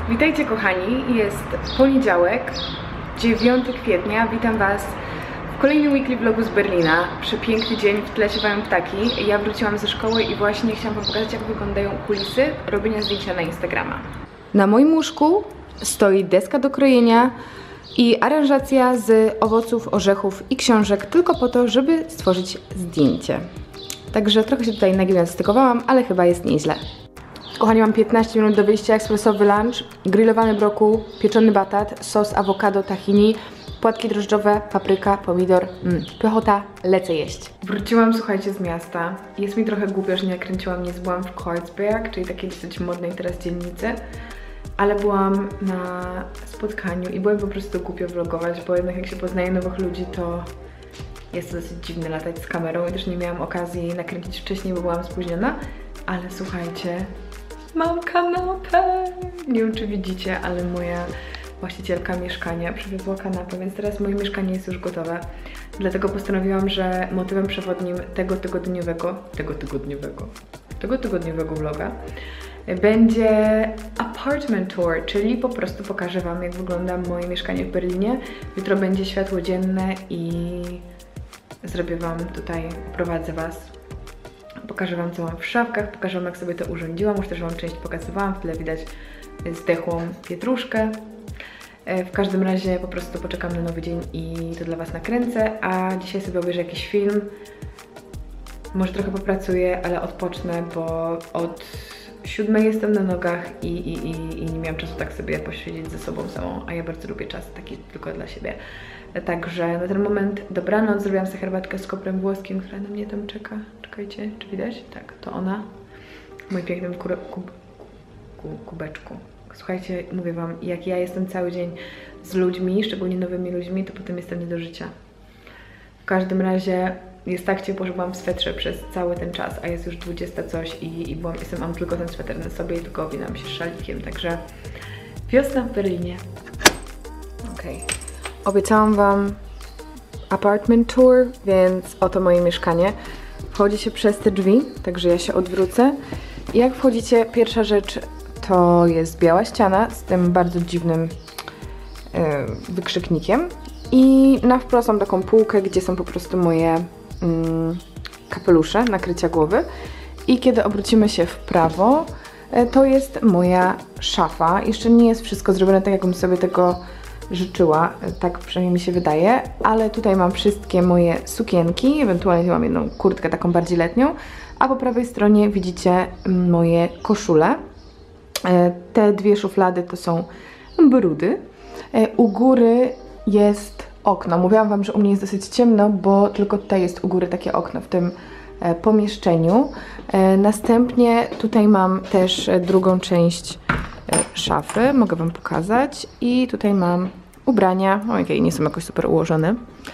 Witajcie kochani, jest poniedziałek, 9 kwietnia, witam Was w kolejnym weekly vlogu z Berlina. Przepiękny dzień, w tle śpiewają ptaki. Ja wróciłam ze szkoły i właśnie chciałam Wam pokazać, jak wyglądają kulisy robienia zdjęcia na Instagrama. Na moim łóżku stoi deska do krojenia i aranżacja z owoców, orzechów i książek tylko po to, żeby stworzyć zdjęcie. Także trochę się tutaj nagimnastykowałam, ale chyba jest nieźle. Kochani, mam 15 minut do wyjścia, ekspresowy lunch, grillowany brokuł, pieczony batat, sos awokado, tahini, płatki drożdżowe, papryka, pomidor. Pychota, lecę jeść. Wróciłam, słuchajcie, z miasta. Jest mi trochę głupio, że nie nakręciłam, nie byłam w Kreuzberg, czyli takiej dosyć modnej teraz dzielnicy, ale byłam na spotkaniu i byłem po prostu głupio vlogować, bo jednak jak się poznaje nowych ludzi, to jest to dosyć dziwne latać z kamerą i też nie miałam okazji nakręcić wcześniej, bo byłam spóźniona, ale słuchajcie, mam kanapę! Nie wiem, czy widzicie, ale moja właścicielka mieszkania przywiozła kanapę, więc teraz moje mieszkanie jest już gotowe. Dlatego postanowiłam, że motywem przewodnim tego tygodniowego vloga będzie apartment tour, czyli po prostu pokażę Wam, jak wygląda moje mieszkanie w Berlinie. Jutro będzie światło dzienne i zrobię Wam tutaj, prowadzę Was. Pokażę Wam, co mam w szafkach, pokażę Wam, jak sobie to urządziłam. Już też Wam część pokazywałam, w tle widać zdechłą pietruszkę. W każdym razie po prostu poczekam na nowy dzień i to dla Was nakręcę, a dzisiaj sobie obejrzę jakiś film. Może trochę popracuję, ale odpocznę, bo od 7 jestem na nogach i nie miałam czasu tak sobie posiedzieć ze sobą samą, a ja bardzo lubię czas taki tylko dla siebie. Także na ten moment dobranoc, zrobiłam sobie herbatkę z koprem włoskim, która na mnie tam czeka. Czekajcie, czy widać? Tak, to ona. W moim pięknym kubeczku. Słuchajcie, mówię Wam, jak ja jestem cały dzień z ludźmi, szczególnie nowymi ludźmi, to potem jestem nie do życia. W każdym razie jest tak ciepło, że byłam w swetrze przez cały ten czas, a jest już 20 coś i mam tylko ten sweter na sobie i tylko owinam się szalikiem, także wiosna w Berlinie. Okej. Obiecałam Wam apartment tour, więc oto moje mieszkanie. Wchodzi się przez te drzwi, także ja się odwrócę. I jak wchodzicie, pierwsza rzecz to jest biała ściana z tym bardzo dziwnym wykrzyknikiem. I na wprost mam taką półkę, gdzie są po prostu moje kapelusze, nakrycia głowy. I kiedy obrócimy się w prawo, to jest moja szafa. Jeszcze nie jest wszystko zrobione tak, jakbym sobie tego życzyła, tak przynajmniej mi się wydaje, ale tutaj mam wszystkie moje sukienki, ewentualnie mam jedną kurtkę taką bardziej letnią, a po prawej stronie widzicie moje koszule. Te dwie szuflady to są brudy. U góry jest okno. Mówiłam Wam, że u mnie jest dosyć ciemno, bo tylko tutaj jest u góry takie okno w tym pomieszczeniu. Następnie tutaj mam też drugą część szafy, mogę Wam pokazać, i tutaj mam ubrania, okej, nie są jakoś super ułożone.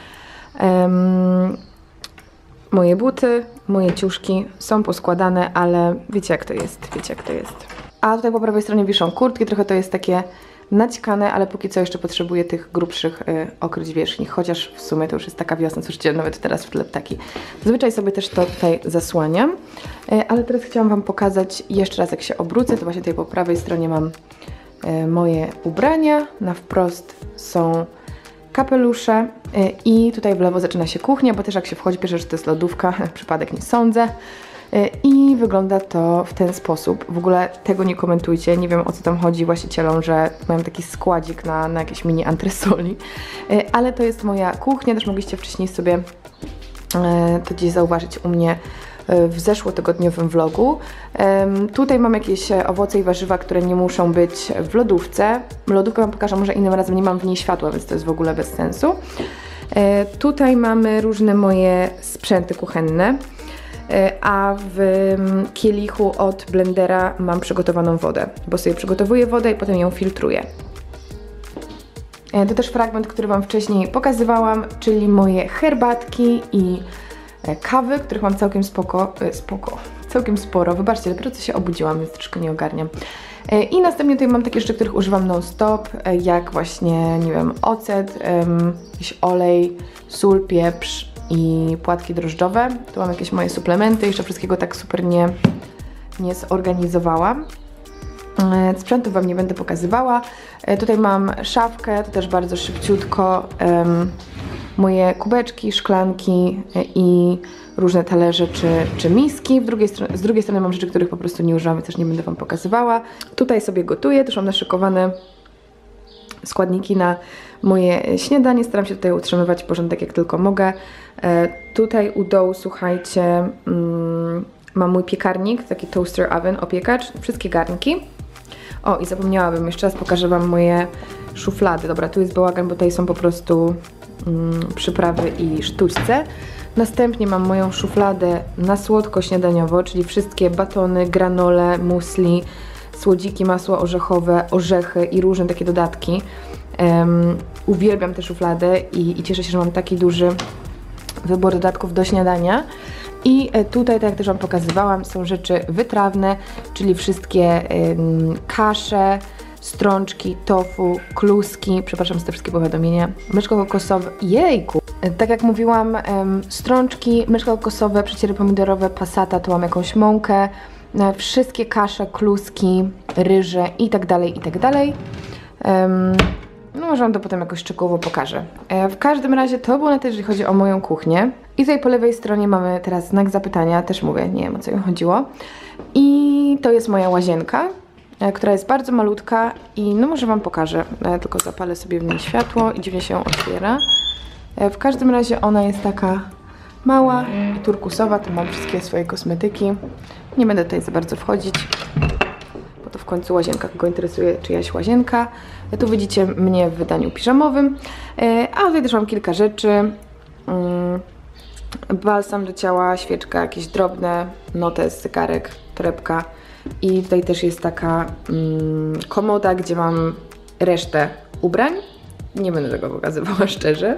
Moje buty, moje ciuszki są poskładane, ale wiecie jak to jest, A tutaj po prawej stronie wiszą kurtki, trochę to jest takie naćkane, ale póki co jeszcze potrzebuję tych grubszych okryć wierzchnich, chociaż w sumie to już jest taka wiosna, słyszycie, nawet teraz w tle ptaki. Zazwyczaj sobie też to tutaj zasłaniam, ale teraz chciałam Wam pokazać jeszcze raz, jak się obrócę, to właśnie tutaj po prawej stronie mam moje ubrania, na wprost są kapelusze i tutaj w lewo zaczyna się kuchnia, bo też jak się wchodzi, pierwsze, że to jest lodówka, przypadek nie sądzę. I wygląda to w ten sposób. W ogóle tego nie komentujcie, nie wiem o co tam chodzi właścicielom, że mają taki składzik na jakieś mini antresoli. Ale to jest moja kuchnia, też mogliście wcześniej sobie to gdzieś zauważyć u mnie w zeszłotygodniowym vlogu. Tutaj mam jakieś owoce i warzywa, które nie muszą być w lodówce. Lodówkę Wam pokażę może innym razem, nie mam w niej światła, więc to jest w ogóle bez sensu. Tutaj mamy różne moje sprzęty kuchenne. A w kielichu od blendera mam przygotowaną wodę, bo sobie przygotowuję wodę i potem ją filtruję. To też fragment, który Wam wcześniej pokazywałam, czyli moje herbatki i kawy, których mam całkiem całkiem sporo. Wybaczcie, dopiero co się obudziłam, więc troszkę nie ogarniam. I następnie tutaj mam takie rzeczy, których używam non-stop, jak właśnie, nie wiem, ocet, jakiś olej, sól, pieprz i płatki drożdżowe. Tu mam jakieś moje suplementy, jeszcze wszystkiego tak super nie zorganizowałam. Sprzętu Wam nie będę pokazywała. Tutaj mam szafkę, to też bardzo szybciutko. Moje kubeczki, szklanki i różne talerze czy miski. Z drugiej strony mam rzeczy, których po prostu nie używam, więc też nie będę Wam pokazywała. Tutaj sobie gotuję, też mam naszykowane składniki na moje śniadanie. Staram się tutaj utrzymywać porządek jak tylko mogę. Tutaj u dołu, słuchajcie, mam mój piekarnik, taki toaster oven, opiekacz, wszystkie garnki. O, i zapomniałabym, jeszcze raz pokażę Wam moje szuflady. Dobra, tu jest bałagan, bo tutaj są po prostu przyprawy i sztućce. Następnie mam moją szufladę na słodko śniadaniowo, czyli wszystkie batony, granole, musli, słodziki, masło orzechowe, orzechy i różne takie dodatki. Uwielbiam tę szufladę i cieszę się, że mam taki duży wybór dodatków do śniadania. I tutaj, tak jak też Wam pokazywałam, są rzeczy wytrawne, czyli wszystkie kasze, strączki, tofu, kluski, przepraszam za te wszystkie powiadomienia, mleczko kokosowe, jejku! Tak jak mówiłam, strączki, mleczko kokosowe, przeciery pomidorowe, passata, tu mam jakąś mąkę, wszystkie kasze, kluski, ryże i tak dalej, i tak dalej. No może Wam to potem jakoś szczegółowo pokażę. W każdym razie to było na tyle, jeżeli chodzi o moją kuchnię. I tutaj po lewej stronie mamy teraz znak zapytania, też mówię, nie wiem o co im chodziło. I to jest moja łazienka, która jest bardzo malutka i no może Wam pokażę, tylko zapalę sobie w niej światło i dziwnie się otwiera. W każdym razie ona jest taka mała i turkusowa, tu mam wszystkie swoje kosmetyki. Nie będę tutaj za bardzo wchodzić, bo to w końcu łazienka, kogo interesuje czyjaś łazienka. Tu widzicie mnie w wydaniu piżamowym, a tutaj też mam kilka rzeczy. Balsam do ciała, świeczka, jakieś drobne, notes, zegarek, torebka. I tutaj też jest taka komoda, gdzie mam resztę ubrań. Nie będę tego pokazywała szczerze.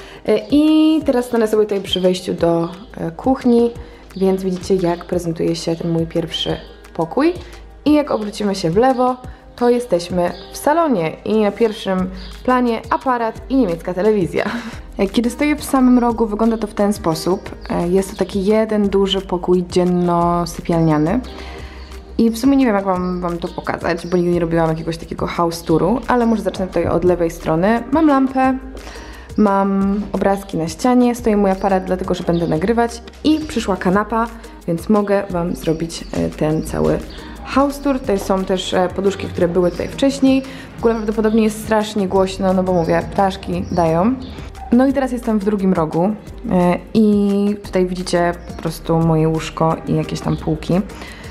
I teraz stanę sobie tutaj przy wejściu do kuchni, więc widzicie, jak prezentuje się ten mój pierwszy pokój. I jak obrócimy się w lewo, to jesteśmy w salonie i na pierwszym planie aparat i niemiecka telewizja. Kiedy stoję w samym rogu, wygląda to w ten sposób. Jest to taki jeden duży pokój dzienno-sypialniany. I w sumie nie wiem, jak wam to pokazać, bo nigdy nie robiłam jakiegoś takiego house touru, ale może zacznę tutaj od lewej strony. Mam lampę, mam obrazki na ścianie, stoi mój aparat, dlatego że będę nagrywać i przyszła kanapa, więc mogę Wam zrobić ten cały house tour. Tutaj są też poduszki, które były tutaj wcześniej. W ogóle prawdopodobnie jest strasznie głośno, no bo mówię, ptaszki dają. No i teraz jestem w drugim rogu i tutaj widzicie po prostu moje łóżko i jakieś tam półki.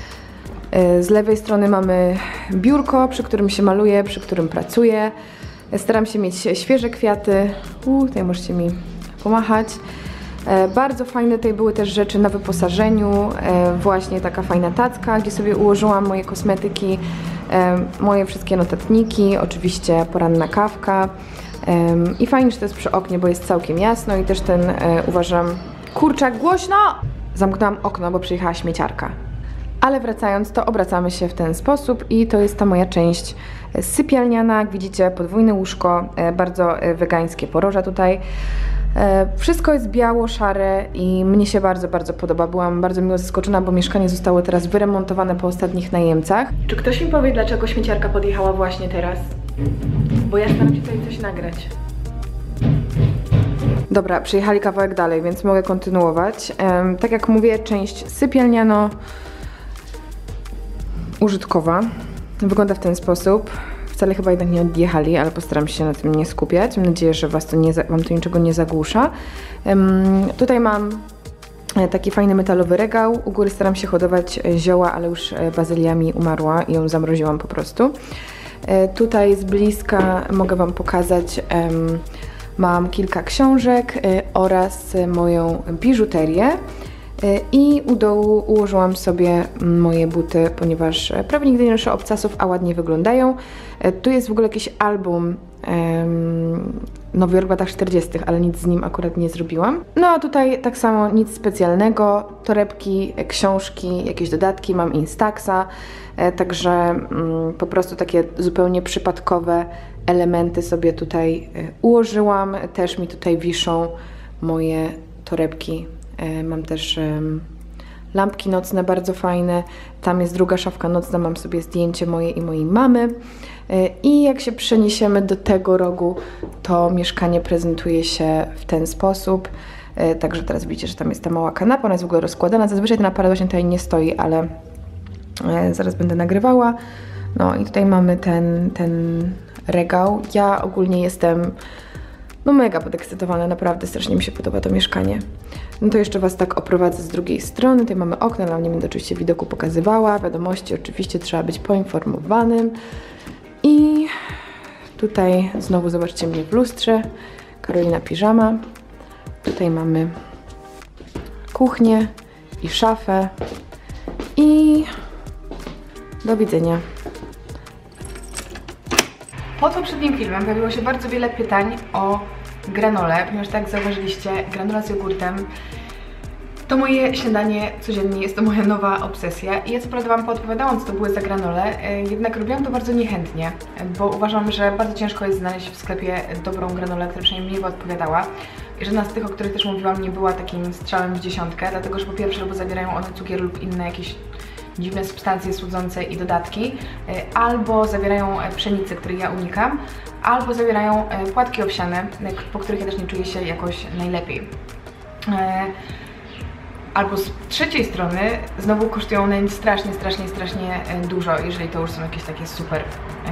Z lewej strony mamy biurko, przy którym się maluję, przy którym pracuję. Staram się mieć świeże kwiaty. Tutaj możecie mi pomachać. Bardzo fajne tutaj były też rzeczy na wyposażeniu. Właśnie taka fajna tacka, gdzie sobie ułożyłam moje kosmetyki, moje wszystkie notatniki, oczywiście poranna kawka. I fajnie, że to jest przy oknie, bo jest całkiem jasno i też ten, uważam, kurczak, głośno! Zamknęłam okno, bo przyjechała śmieciarka. Ale wracając, to obracamy się w ten sposób i to jest ta moja część sypialniana. Jak widzicie, podwójne łóżko, bardzo wegańskie poroża tutaj. Wszystko jest biało, szare i mnie się bardzo, bardzo podoba. Byłam bardzo miło zaskoczona, bo mieszkanie zostało teraz wyremontowane po ostatnich najemcach. Czy ktoś mi powie, dlaczego śmieciarka podjechała właśnie teraz? Bo ja staram się tutaj coś nagrać. Dobra, przyjechali kawałek dalej, więc mogę kontynuować. Tak jak mówię, część sypialniano użytkowa. Wygląda w ten sposób. Wcale chyba jednak nie odjechali, ale postaram się na tym nie skupiać. Mam nadzieję, że Wam to niczego nie zagłusza. Tutaj mam taki fajny metalowy regał. U góry staram się hodować zioła, ale już bazylia mi umarła i ją zamroziłam po prostu. Tutaj z bliska mogę Wam pokazać, mam kilka książek oraz moją biżuterię. I u dołu ułożyłam sobie moje buty, ponieważ prawie nigdy nie noszę obcasów, a ładnie wyglądają. Tu jest w ogóle jakiś album Nowy Jork w latach 40., ale nic z nim akurat nie zrobiłam. No a tutaj tak samo nic specjalnego, torebki, książki, jakieś dodatki, mam Instaxa, także po prostu takie zupełnie przypadkowe elementy sobie tutaj ułożyłam. Też mi tutaj wiszą moje torebki. Mam też lampki nocne bardzo fajne. Tam jest druga szafka nocna, mam sobie zdjęcie moje i mojej mamy. I jak się przeniesiemy do tego rogu, to mieszkanie prezentuje się w ten sposób. Także teraz widzicie, że tam jest ta mała kanapa, ona jest w ogóle rozkładana. Zazwyczaj ten aparat właśnie tutaj nie stoi, ale zaraz będę nagrywała. No i tutaj mamy ten regał. Ja ogólnie jestem mega podekscytowana, naprawdę strasznie mi się podoba to mieszkanie. No to jeszcze Was tak oprowadzę z drugiej strony. Tutaj mamy okno, ale nie będę oczywiście widoku pokazywała. Wiadomości, oczywiście trzeba być poinformowanym. I tutaj znowu zobaczcie mnie w lustrze. Karolina piżama. Tutaj mamy kuchnię i szafę. I do widzenia. Pod poprzednim filmem pojawiło się bardzo wiele pytań o granolę, ponieważ tak jak zauważyliście, granola z jogurtem to moje śniadanie codziennie, jest to moja nowa obsesja. I ja co prawda Wam podpowiadałam, co to były za granole, jednak robiłam to bardzo niechętnie, bo uważam, że bardzo ciężko jest znaleźć w sklepie dobrą granolę, która przynajmniej mnie odpowiadała. I żadna z tych, o których też mówiłam, nie była takim strzałem w dziesiątkę, dlatego że po pierwsze, bo zawierają one cukier lub inne jakieś dziwne substancje słodzące i dodatki, albo zawierają pszenicę, której ja unikam, albo zawierają płatki owsiane, po których ja też nie czuję się jakoś najlepiej. Albo z trzeciej strony znowu kosztują one strasznie dużo, jeżeli to już są jakieś takie super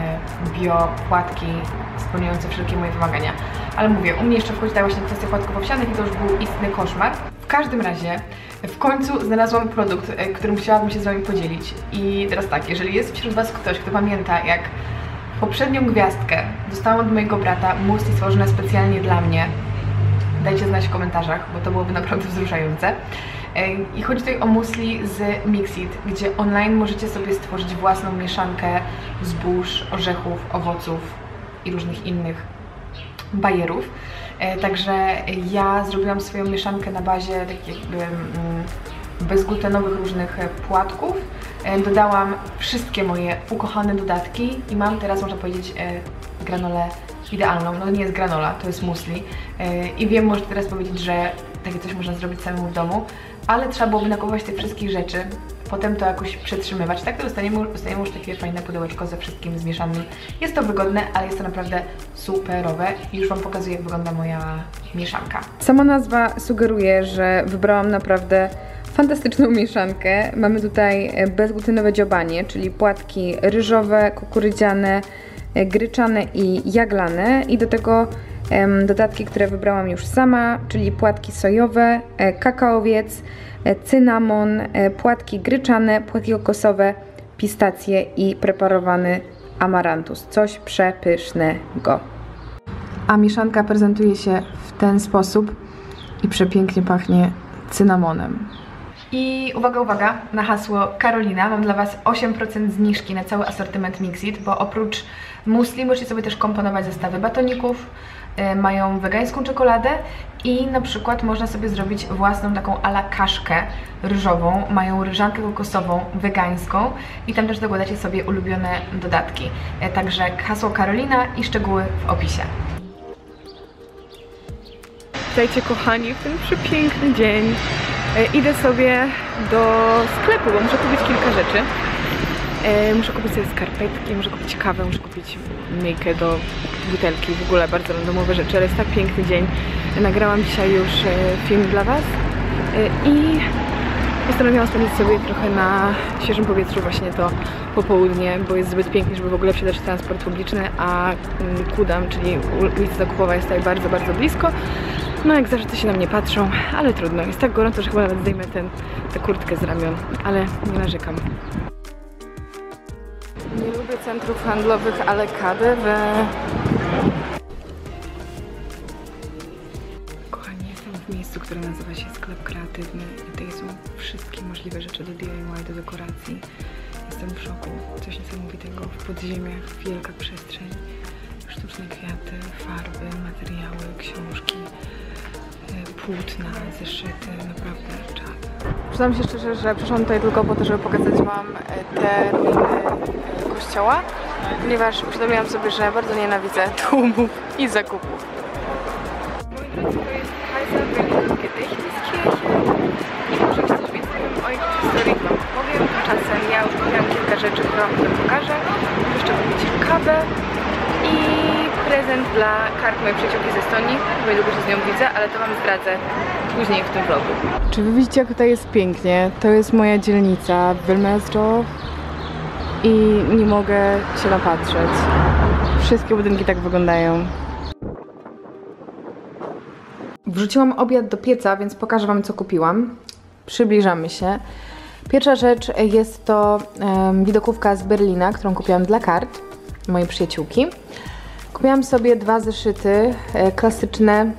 bio płatki spełniające wszelkie moje wymagania. Ale mówię, u mnie jeszcze wchodzi ta właśnie kwestia płatków owsianych i to już był istny koszmar. W każdym razie w końcu znalazłam produkt, którym chciałabym się z Wami podzielić. I teraz tak, jeżeli jest wśród Was ktoś, kto pamięta, jak poprzednią gwiazdkę dostałam od mojego brata muesli stworzone specjalnie dla mnie, dajcie znać w komentarzach, bo to byłoby naprawdę wzruszające. I chodzi tutaj o muesli z Mixit, gdzie online możecie sobie stworzyć własną mieszankę zbóż, orzechów, owoców i różnych innych bajerów. Także ja zrobiłam swoją mieszankę na bazie takich jakby bezglutenowych różnych płatków. Dodałam wszystkie moje ukochane dodatki i mam teraz, można powiedzieć, granolę idealną. No nie jest granola, to jest muesli. I wiem, możecie teraz powiedzieć, że takie coś można zrobić samemu w domu, ale trzeba byłoby nakupować tych wszystkich rzeczy, potem to jakoś przetrzymywać. Tak to dostaniemy już takie fajne pudełeczko ze wszystkim zmieszanym. Jest to wygodne, ale jest to naprawdę superowe i już Wam pokazuję, jak wygląda moja mieszanka. Sama nazwa sugeruje, że wybrałam naprawdę fantastyczną mieszankę. Mamy tutaj bezglutenowe dziobanie, czyli płatki ryżowe, kukurydziane, gryczane i jaglane i do tego dodatki, które wybrałam już sama, czyli płatki sojowe, kakaowiec, cynamon, płatki gryczane, płatki kokosowe, pistacje i preparowany amarantus. Coś przepysznego. A mieszanka prezentuje się w ten sposób i przepięknie pachnie cynamonem. I uwaga, uwaga, na hasło Karolina mam dla Was 8% zniżki na cały asortyment Mixit, bo oprócz muesli możecie sobie też komponować zestawy batoników, mają wegańską czekoladę i na przykład można sobie zrobić własną taką ala kaszkę ryżową, mają ryżankę kokosową wegańską i tam też dokładacie sobie ulubione dodatki. Także hasło Karolina i szczegóły w opisie. Witajcie kochani, w ten przepiękny dzień. Idę sobie do sklepu, bo muszę kupić kilka rzeczy. Muszę kupić sobie skarpetki, muszę kupić kawę, muszę kupić myjkę do butelki, w ogóle bardzo randomowe rzeczy, ale jest tak piękny dzień. Nagrałam dzisiaj już film dla Was i postanowiłam spędzić sobie trochę na świeżym powietrzu właśnie to popołudnie, bo jest zbyt pięknie, żeby w ogóle wsiadać w transport publiczny, a Kudam, czyli ulica Zakupowa, jest tutaj bardzo, bardzo blisko. No jak zawsze to się na mnie patrzą, ale trudno. Jest tak gorąco, że chyba nawet zdejmę tę kurtkę z ramion, ale nie narzekam. Nie lubię centrów handlowych, ale KaDeWe. Kochani, jestem w miejscu, które nazywa się Sklep Kreatywny i tutaj są wszystkie możliwe rzeczy do DIY, do dekoracji. Jestem w szoku. Coś niesamowitego. W podziemiach wielka przestrzeń, sztuczne kwiaty, farby, materiały, książki, płótna, zeszyty, naprawdę czad. Przyznam się szczerze, że przyszłam tutaj tylko po to, żeby pokazać Wam te ruiny kościoła, ponieważ uświadomiłam sobie, że bardzo nienawidzę tłumów i zakupów. Moi drodzy, to jest Kaiserwerk Gedächtniskirche i muszę coś więcej o moich historii wam powiem. Tymczasem ja już kupiłam kilka rzeczy, które wam potem pokażę. Jeszcze kupić kawę i prezent dla kart mojej przyjaciółki z Estonii. Bo niedługo się z nią widzę, ale to wam zdradzę później w tym vlogu. Czy wy widzicie, jak tutaj jest pięknie? To jest moja dzielnica Wilmersdorf i nie mogę się napatrzeć. Wszystkie budynki tak wyglądają. Wrzuciłam obiad do pieca, więc pokażę wam, co kupiłam. Przybliżamy się. Pierwsza rzecz jest to widokówka z Berlina, którą kupiłam dla kart mojej przyjaciółki. Kupiłam sobie 2 zeszyty klasyczne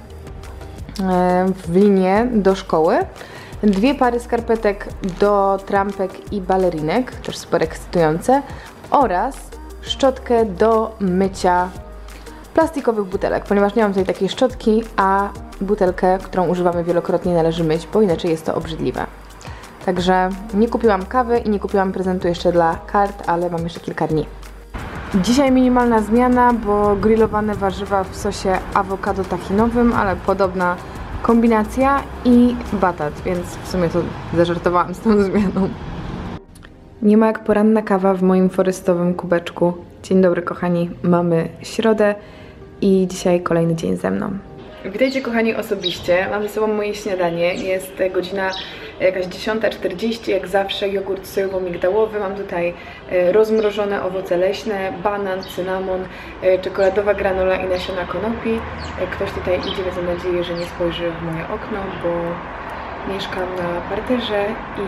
w linie do szkoły. 2 pary skarpetek do trampek i balerinek, też super ekscytujące. Oraz szczotkę do mycia plastikowych butelek, ponieważ nie mam tutaj takiej szczotki, a butelkę, którą używamy wielokrotnie, należy myć, bo inaczej jest to obrzydliwe. Także nie kupiłam kawy i nie kupiłam prezentu jeszcze dla kart, ale mam jeszcze kilka dni. Dzisiaj minimalna zmiana, bo grillowane warzywa w sosie awokado tahinowym, ale podobna kombinacja i batat, więc w sumie to zażartowałam z tą zmianą. Nie ma jak poranna kawa w moim forestowym kubeczku. Dzień dobry kochani, mamy środę i dzisiaj kolejny dzień ze mną. Witajcie kochani osobiście, mam ze sobą moje śniadanie, jest godzina jakaś 10:40, jak zawsze jogurt sojowo-migdałowy, mam tutaj rozmrożone owoce leśne, banan, cynamon, czekoladowa granola i nasiona konopi. Ktoś tutaj idzie, więc mam nadzieję, że nie spojrzy w moje okno, bo mieszkam na parterze i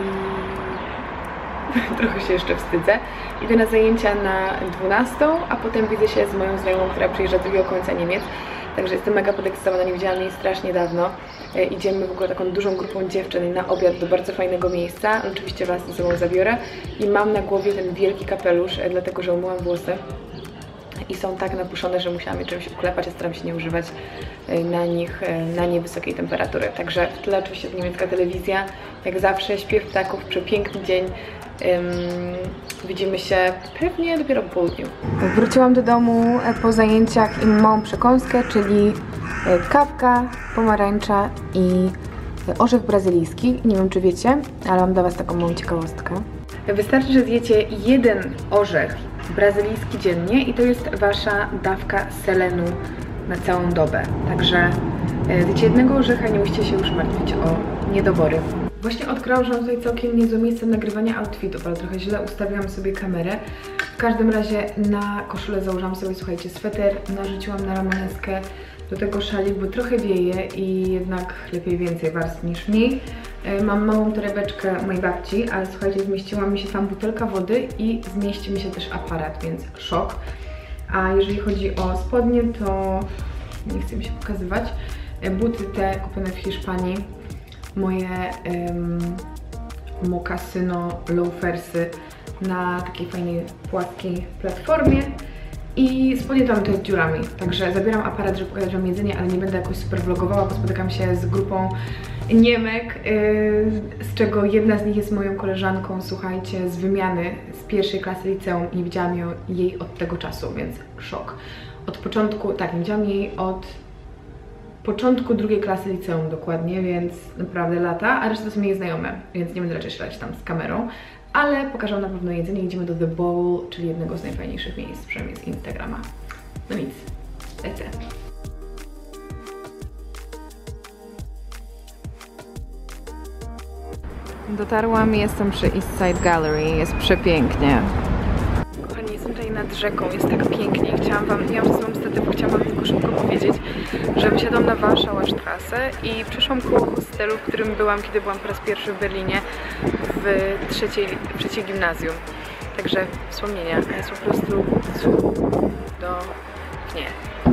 trochę się jeszcze wstydzę. Idę na zajęcia na 12, a potem widzę się z moją znajomą, która przyjeżdża z drugiego końca Niemiec. Także jestem mega podekscytowana, nie widziałam jej strasznie dawno. Idziemy w ogóle taką dużą grupą dziewczyn na obiad do bardzo fajnego miejsca. Oczywiście was ze sobą zabiorę. I mam na głowie ten wielki kapelusz, dlatego że umyłam włosy. I są tak napuszone, że musiałam je czymś uklepać, a staram się nie używać na nich na niewysokiej temperatury. Także w tle oczywiście niemiecka telewizja, jak zawsze śpiew ptaków, przepiękny dzień. Widzimy się pewnie dopiero po południu. Wróciłam do domu po zajęciach i mam małą przekąskę, czyli kawka, pomarańcza i orzech brazylijski. Nie wiem, czy wiecie, ale mam dla was taką małą ciekawostkę. Wystarczy, że zjecie jeden orzech brazylijski dziennie i to jest wasza dawka selenu na całą dobę. Także zjecie jednego orzecha, nie musicie się już martwić o niedobory. Właśnie odkryłam, że mam tutaj całkiem niezłe miejsce nagrywania outfitów, ale trochę źle ustawiłam sobie kamerę. W każdym razie na koszulę założyłam sobie, słuchajcie, sweter, narzuciłam na ramoneskę do tego szalik, bo trochę wieje i jednak lepiej więcej warstw niż mniej. Mam małą torebeczkę mojej babci, ale słuchajcie, zmieściła mi się tam butelka wody i zmieści mi się też aparat, więc szok. A jeżeli chodzi o spodnie, to nie chcę mi się pokazywać. Buty te kupione w Hiszpanii. Moje mokasyno loafersy na takiej fajnej, płaskiej platformie i spodnie to mam tutaj dziurami, także zabieram aparat, żeby pokazać wam jedzenie, ale nie będę jakoś super vlogowała, bo spotykam się z grupą Niemek, z czego jedna z nich jest moją koleżanką, słuchajcie, z wymiany z pierwszej klasy liceum i nie widziałam jej od tego czasu, więc szok. Od początku, tak, nie widziałam jej od początku drugiej klasy liceum dokładnie, więc naprawdę lata, a reszta to są jej znajome, więc nie będę raczej szaleć tam z kamerą, ale pokażę wam na pewno jedzenie. Idziemy do The Bowl, czyli jednego z najfajniejszych miejsc, przynajmniej z Instagrama. No nic, lecę. Dotarłam i jestem przy East Side Gallery, jest przepięknie. Kochani, jestem tutaj nad rzeką, jest tak pięknie. Chciałam wam, nie mam ze sobą statywu, chciałam wam tylko szybko powiedzieć, że wysiadłam na Warschauer Straße i przeszłam koło hostelu, w którym byłam, kiedy byłam po raz pierwszy w Berlinie w trzeciej gimnazjum. Także wspomnienia, jest po prostu cudownie.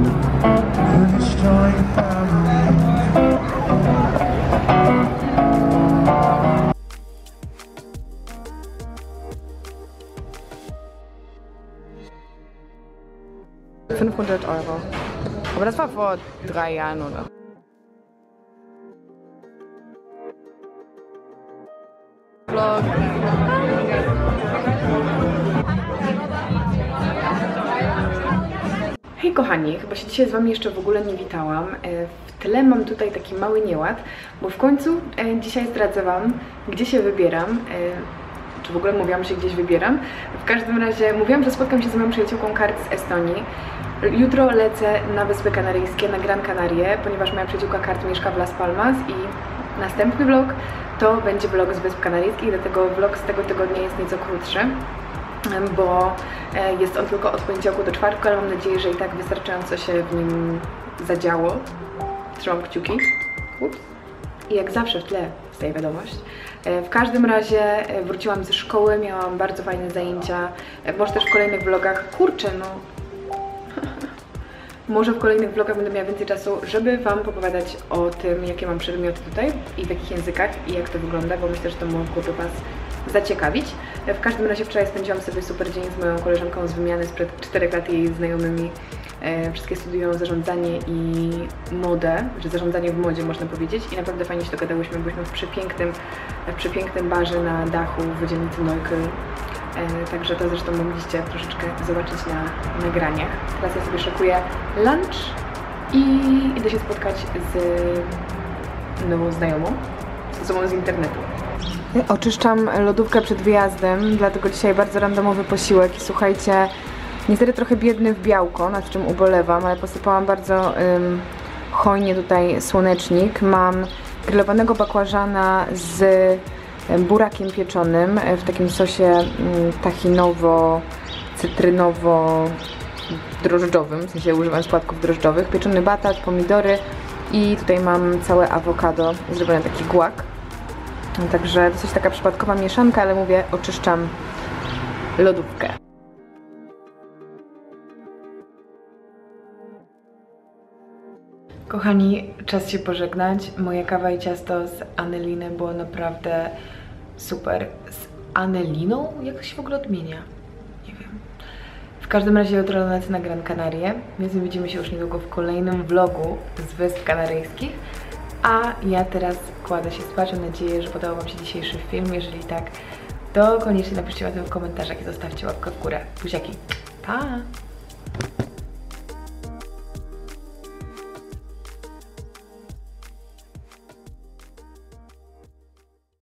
€500. Aber das war vor 3 Jahren, oder? Vlog. Hej Hej kochani, chyba się dzisiaj z Wami jeszcze w ogóle nie witałam. W tle mam tutaj taki mały nieład, bo w końcu dzisiaj zdradzę Wam, gdzie się wybieram. Czy w ogóle mówiłam, że się gdzieś wybieram. W każdym razie mówiłam, że spotkam się z moją przyjaciółką Kart z Estonii. Jutro lecę na Wyspy Kanaryjskie, na Gran Canarie, ponieważ moja przyjaciółka Kart mieszka w Las Palmas i następny vlog to będzie vlog z Wysp Kanaryjskich, dlatego vlog z tego tygodnia jest nieco krótszy, bo jest on tylko od poniedziałku do czwartku, ale mam nadzieję, że i tak wystarczająco się w nim zadziało. Trzymam kciuki. Ups. I jak zawsze w tle wstaje wiadomość. W każdym razie wróciłam ze szkoły, miałam bardzo fajne zajęcia. Może też w kolejnych vlogach, kurczę no, może w kolejnych vlogach będę miała więcej czasu, żeby Wam opowiadać o tym, jakie mam przedmioty tutaj i w jakich językach i jak to wygląda, bo myślę, że to mogłoby Was zaciekawić. W każdym razie wczoraj spędziłam sobie super dzień z moją koleżanką z wymiany sprzed 4 lat i jej znajomymi. Wszystkie studiują zarządzanie i modę, że zarządzanie w modzie można powiedzieć i naprawdę fajnie się dogadałyśmy, byliśmy w przepięknym barze na dachu w dzielnicy Neukölln. Także to zresztą mogliście troszeczkę zobaczyć na nagraniach. Teraz ja sobie szykuję lunch i idę się spotkać z nową znajomą, z osobą z internetu. Oczyszczam lodówkę przed wyjazdem, dlatego dzisiaj bardzo randomowy posiłek i słuchajcie, niestety trochę biedny w białko, nad czym ubolewam, ale posypałam bardzo hojnie tutaj słonecznik. Mam grillowanego bakłażana z burakiem pieczonym w takim sosie tahinowo-cytrynowo-drożdżowym, w sensie używam składków drożdżowych, pieczony batat, pomidory i tutaj mam całe awokado, zrobione taki guac. Także dosyć taka przypadkowa mieszanka, ale mówię, oczyszczam lodówkę. Kochani, czas się pożegnać. Moja kawa i ciasto z Anneliny było naprawdę super. Z Anneliną? Jak to się w ogóle odmienia? Nie wiem. W każdym razie jutro lecę na Gran Canarie, więc widzimy się już niedługo w kolejnym vlogu z Wysp Kanaryjskich. A ja teraz kładę się spać. Mam nadzieję, że podobał Wam się dzisiejszy film. Jeżeli tak, to koniecznie napiszcie o tym w komentarzach i zostawcie łapkę w górę. Buziaki. Pa!